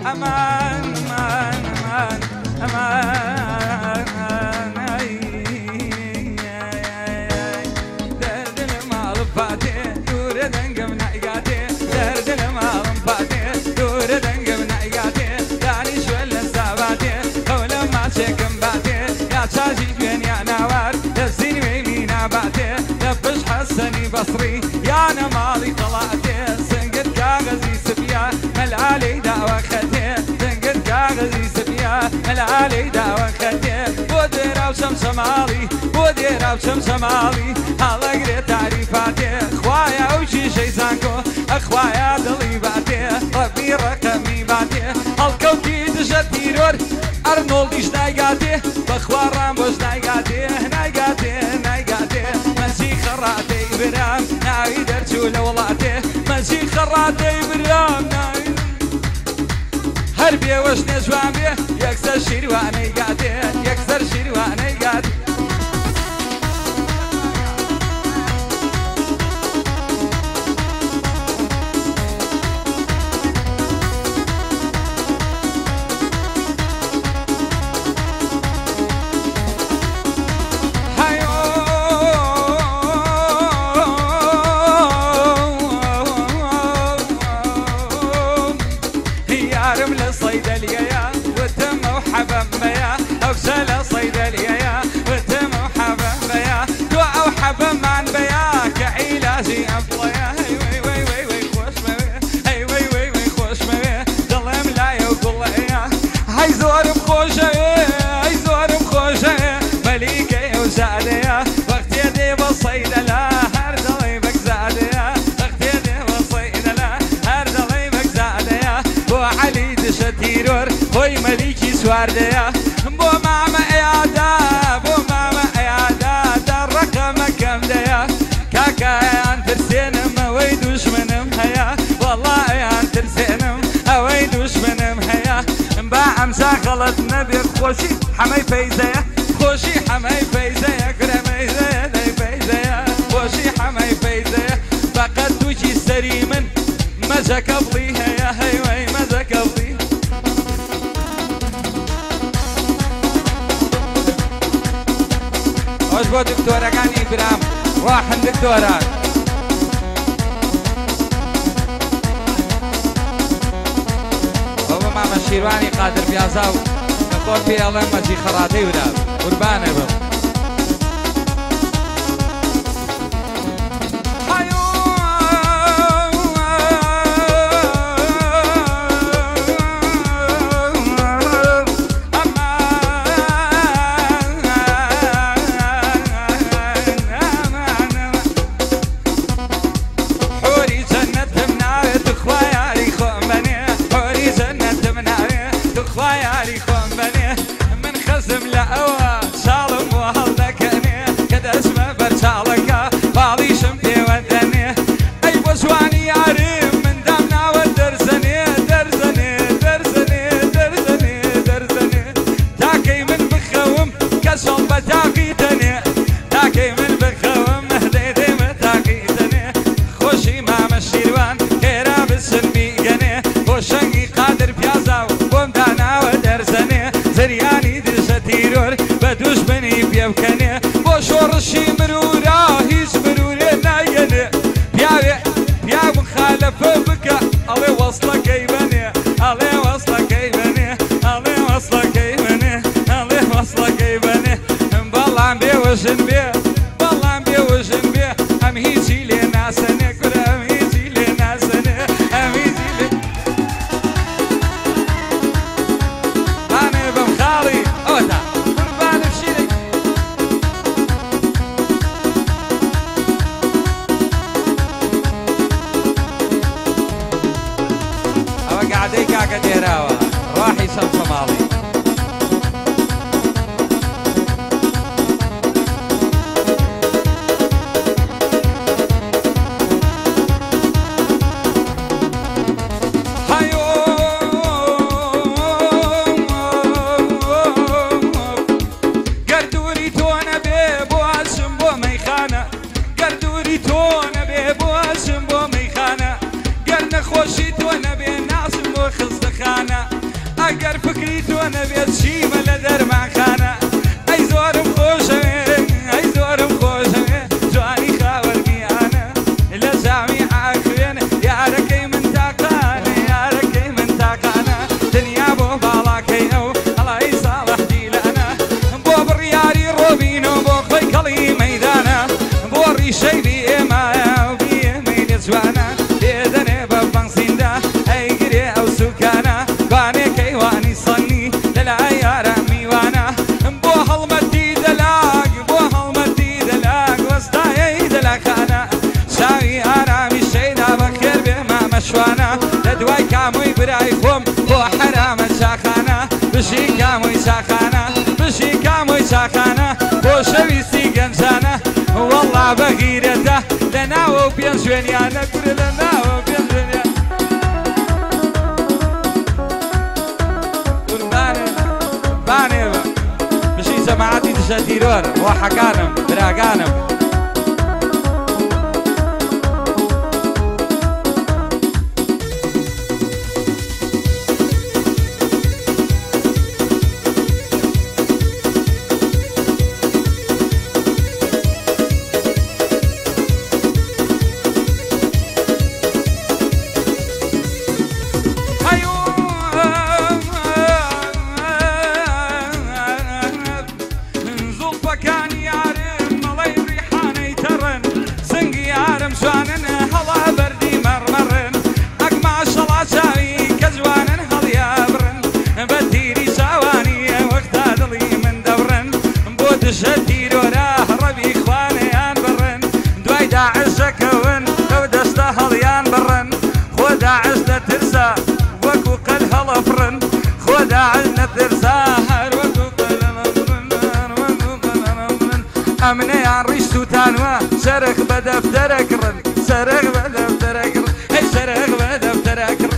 امان امان امان امان درد المال فاتي دور دنقم نعقاتي درد المال فاتي دور دنقم نعقاتي داني شوال الزاباتي قولا ما شكم باتي يا تاجي فين يا نوار دزين ويلي ناباتي دبش حسني بصري يا انا مالي طلعتي سنقد كاغزي سبيا ملالي دعوة ختي سنقد كاغزي سبيا ملالي دعوة ختي وديرا وشمشمالي وديرا وشمشمالي هلا قريت تعريفاتي اخوايا وشي شي زانكو اخوايا دلي باتي ربي رقمي باتي الكوكي دجتي رور ارنولديش نايقاتي بخوار رامبوش نايقاتي نايقاتي نايقاتي ماشي خراتي برام ناوي درتو لولاتي ماشي خراتي برام ناوي هربي وش نجوان بيه يكسر شيرواني قاتي يكسر شيرواني قاتي صيدلية يا وتم وحبم يا أوسل صيدلية يا وتم وحبم يا دعاء وحبم عن بياك علاجي أبطيا هي وي وي وي وي خوش موي هي وي وي وي خوش موي ظلم لا يقول يا هاي زور بخوشة هاي زور بخوشة مليكة وزادية وقت يدي بالصيدلة هر ضليبك زادية وقت يدي بالصيدلة هر ضليبك زادية وعلي شتيرور هوي مليكي سوارديا بو ماما ايادا بو ماما ايادا دار رقم كم ديا كاكا انترسينم ويدوش منم هيا والله انترسينم ويدوش منم هيا مباعم ساخلت نبي خوشي حمي فيزيا خوشي حمي فيزيا كرمي زيا دي فيزيا خوشي حمي فيزيا فقد توجي سري من مزا قبلي هيا هيوي مزا قبلي وجبوا دكتورة كان إبرام واحد دكتورة بابا ماما الشيرواني قادر بيازاو نقول في الله مجي خراتي ولا قربانة بابا بدوش بني بيبكني بوشورشي مرورا هيز مروري نايني بيا مخالف بك علي وصلك يبني علي وصلك يبني علي وصلك يبني علي وصلك يبني بالله بيوجن بيه بالله بيوجن بيه هم هيجي لنا سنة كرة هم هيجي لنا سنة هم هيجي لنا أنا بمخالي أوتا قاعدين كاكا ديراوا راحي سم صمالي قردوري تونا بيبو هاشم بو ميخانة قردوري تونا بيبو هاشم بو ميخانة قرن خوشي تونا بين ناس خزدخانة فکری تۆ نەبێت چیمە لە دەرمانخانە ئەی زۆرم خۆشەوێ ئەی زۆرم خۆشەوێ جوانی خاوەرگیانە لە زاوی عاکوێن یارەکەی من تاقانە یارەکەی من تاقانە دنیا بۆ باڵاکەی ئەو هەڵای ساڵح دیلانە بۆ بڕیاری ڕۆبینۆ بۆ خۆی کەڵی مەیدانە بۆ ڕیشەی بی ئێمایە و بی ئێمەی لە جوانە لێدەنێ بە بەنزیندا ئەیگرێ ئەو سوکانە بانێکەی وانی سەنی لەلای یارە میوانە بۆ هەڵمەتی دەلاک بۆ هەڵمەتی دەلاک وەستایەی دەلاکانە چاوی ئارامی شەیدا بەخێر بێ مامەشوانە لە دوای کامووی برای خۆم بۆ حرامە چاخانە بژی کامووی چاخانە بژی کامووی چاخانە بۆ شەویستی گەنجانە وەڵا بەغیرەتە لە ناوە و پێنج شوێنیانە گورە لە ناوە و پێنج شوێنیان بانێ بە بژی جەماعەتی دژە تیرۆر ڕۆحەکانم براگانم ئەمنەیان ڕیش و تانوە سەرخ بە دەفتەرە کڕن سەرخ بە دەفتەرە کڕن ئەی سەرخ بە دەفتەرە کڕن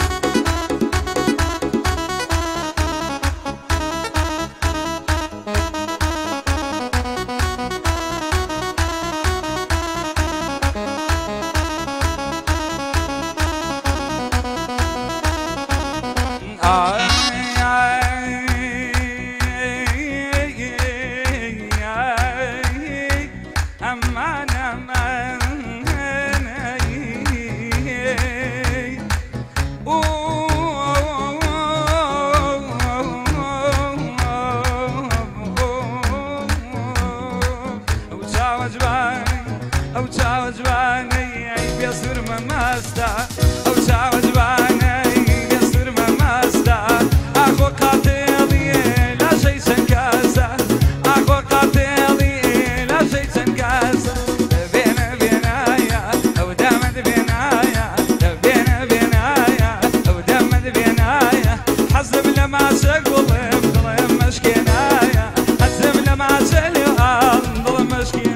ئەو چاوە جوانەی ئەی بێسوورمە مەستە ئەو چاوە جوانەی بێسوورمە مەستە ئاخۆ قاتێڵی لاشەی چەند کەسە ئاخۆ قاتێڵی لاشەی چەند کەسە بێنە بێنایە ئەو دەمەد بێنایە بێنە بێنایە ئەو دەمەد بێنایە حەزم لە ماچە گوڵم دڵم مەشکێنایە حەزم لە ماچە لێڵ دڵم مەشکێن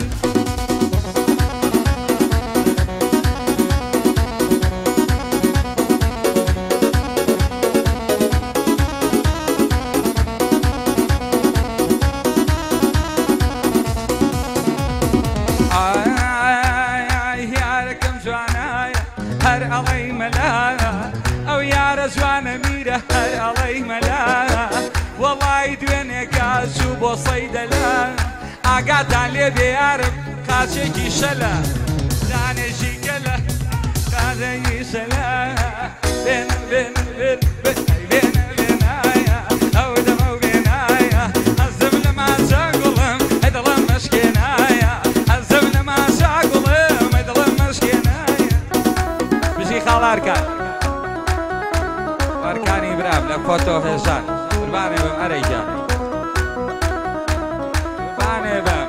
هەر ئەڵەی مەلایە ئەو یارە جوانە میرە هەر ئەڵەی مەلایە وەڵای دوێنێکە چوو بۆ سەیدەلە ئاگاتان لێ بێ یارم قاچێکی شەلە دانێژی گەلە قادەی شەلە بێنە بێنە بێنە بێنایە ئەو دەمە و بێنایە حەزم لە ماچە گوڵم ئەی دڵم مەشکێنایە حەزم لە ماچە گوڵم ئەی دڵم مەشکێنایە بژی خاڵارکان وەرکانی برام لە فۆتۆ هێژان قوربانێ بم ئەرەیجان قوربانێ بم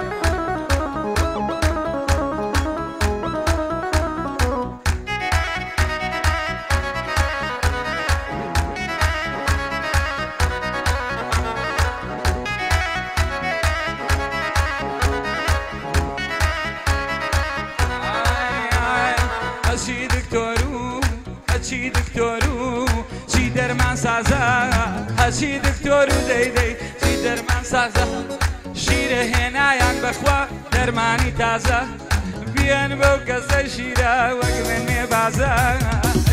هەچی دکتۆر و چی دەرمان سازە هەچی دکتۆر و دەیدەی چی دەرمان سازە شیرە هێنایان بەخوا دەرمانی تازە بیان بەو کەسە شیرە وەک من مێ بازە